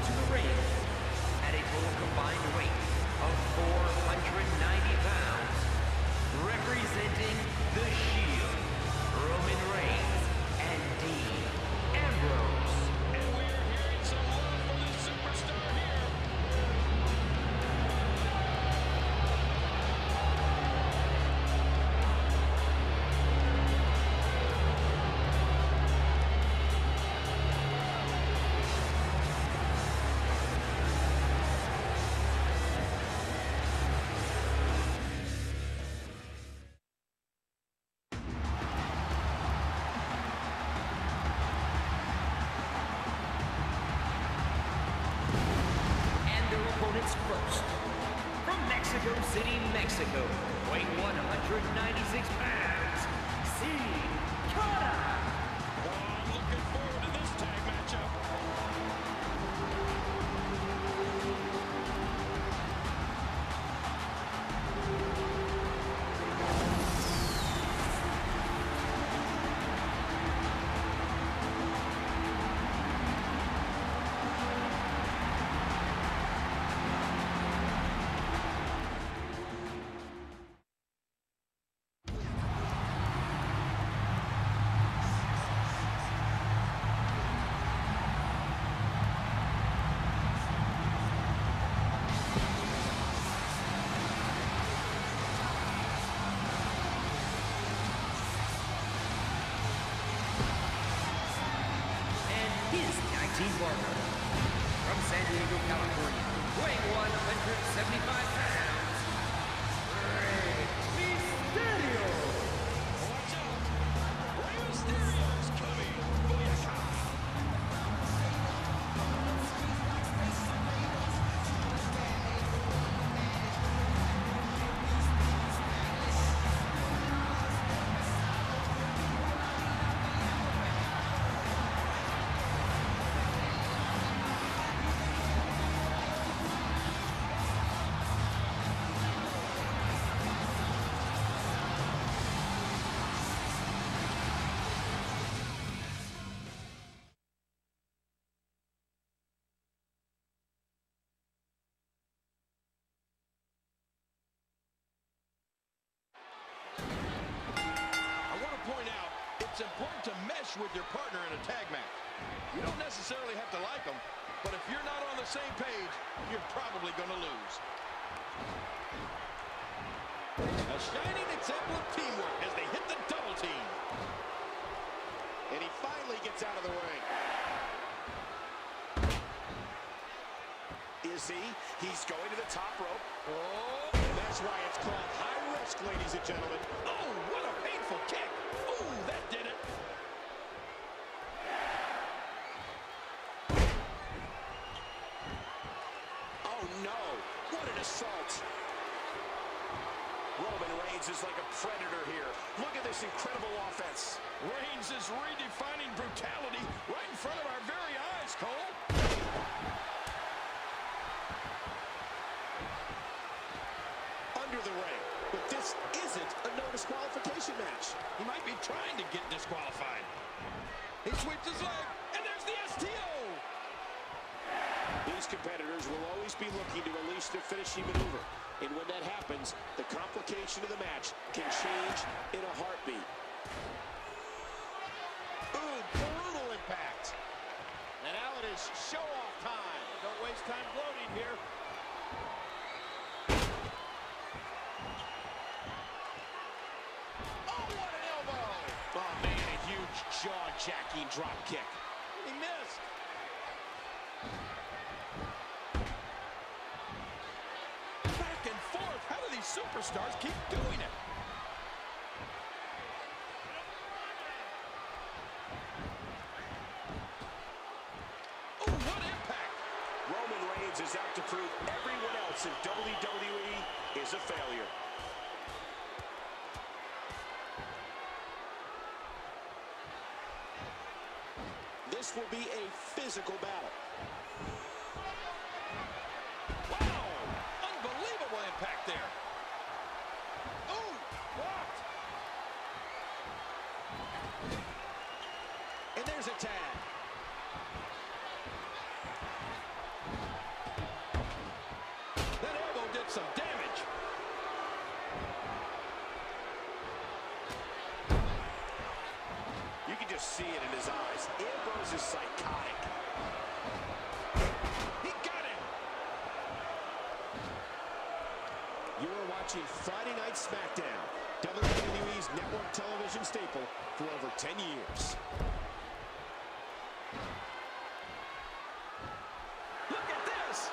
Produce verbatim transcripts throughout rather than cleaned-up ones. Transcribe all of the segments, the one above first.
to the ring at a total combined weight of four hundred ninety pounds, representing the Shield, Roman Reigns and Dean Ambrose. And we are hearing some love for this superstar here. First, from Mexico City, Mexico, weighing one hundred ninety-six pounds, C. Cara. Oh, I'm looking forward to this tag matchup. Team partner from San Diego, California, weighing one hundred seventy-five pounds, Mysterio. Watch out! Rey Mysterio's coming! Booyaka! Point out, it's important to mesh with your partner in a tag match. You don't necessarily have to like them, but if you're not on the same page, you're probably going to lose. A shining example of teamwork as they hit the double team. And he finally gets out of the ring. Is he? He's going to the top rope. Oh, that's why it's called high risk, ladies and gentlemen. Oh, what a painful kick. Ooh, that did it. Oh, no. What an assault. Roman Reigns is like a predator here. Look at this incredible offense. Reigns is redefining brutality right in front of our very eyes, Cole. Under the ring. But this isn't a no disqualification match. He might be trying to get disqualified. He sweeps his leg, and there's the S T O. These competitors will always be looking to release their finishing maneuver. And when that happens, the complication of the match can change in a heartbeat. Ooh, brutal impact. And now it is show-off time. Don't waste time gloating here. Oh, man, a huge jaw-jacking drop kick. He missed. Back and forth. How do these superstars keep doing it? Oh, what impact. Roman Reigns is out to prove everyone else in W W E is a failure. This will be a physical battle. Wow! Unbelievable impact there. Ooh! Blocked! And there's a tag. inflict some damage. You can just see it in his eyes. Ambrose is psychotic. He got him. You are watching Friday Night SmackDown, W W E's network television staple for over ten years. Look at this.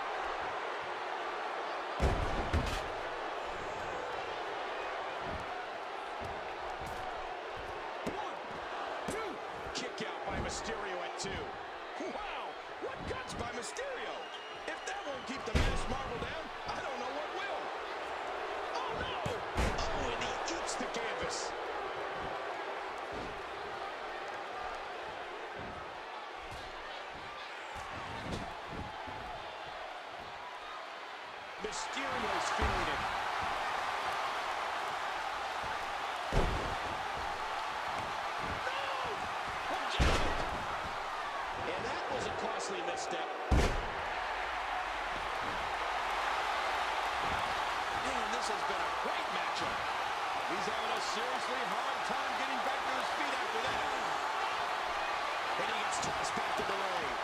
One, two. Kick out by Mysterio at two. Wow, what guts by Mysterio. If that won't keep the Masked Marvel down, I don't know what will. Oh, no. Oh, and he eats the canvas. Mysterio's feeling it. And that was a costly misstep. Man, this has been a great matchup. He's having a seriously hard time getting back to his feet after that. And he gets tossed back to the ring.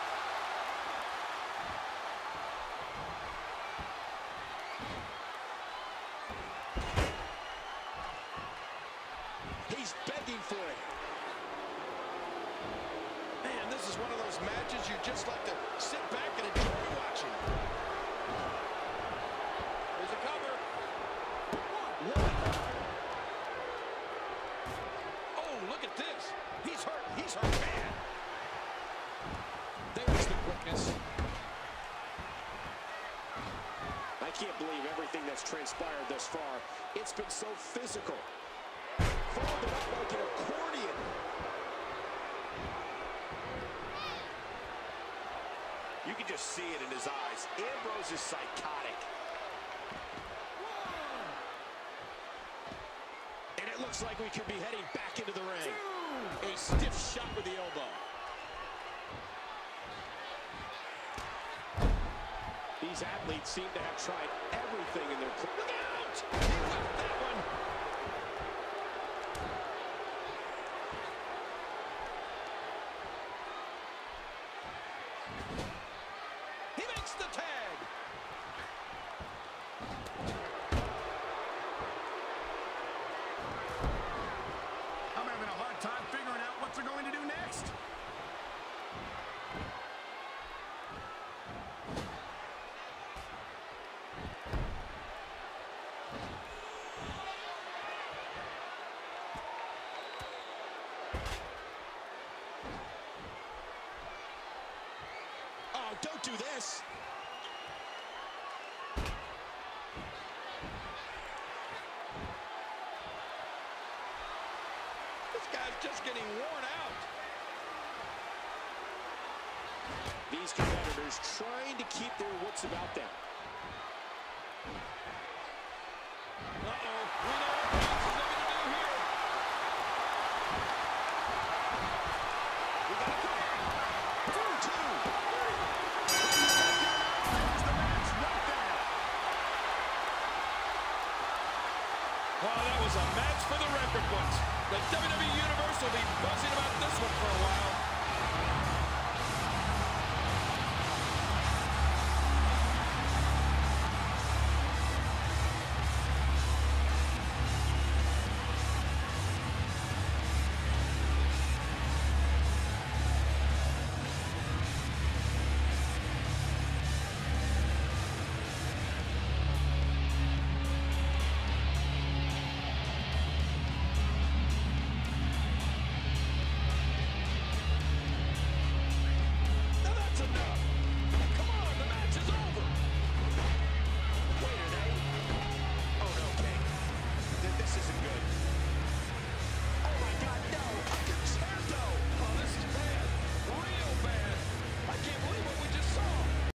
He's begging for it. Man, this is one of those matches you just like to sit back and enjoy watching. There's a cover. One. Oh, look at this. He's hurt. He's hurt bad. There's the quickness. I can't believe everything that's transpired thus far. It's been so physical. Folded up like an accordion. You can just see it in his eyes. Ambrose is psychotic. And it looks like we could be heading back into the ring. A stiff shot with the elbow. These athletes seem to have tried everything in their... Look out! He whipped that one. He makes the tag. I'm having a hard time figuring out what they're going to do next. Oh, don't do this. This guy's just getting worn out. These competitors trying to keep their wits about them. Uh-oh. We know what Reigns is looking to do here. We got a cover. Two, two. There's the match right there. Well, that was a match for the record books. The W W E Universe will be buzzing about this one for a while.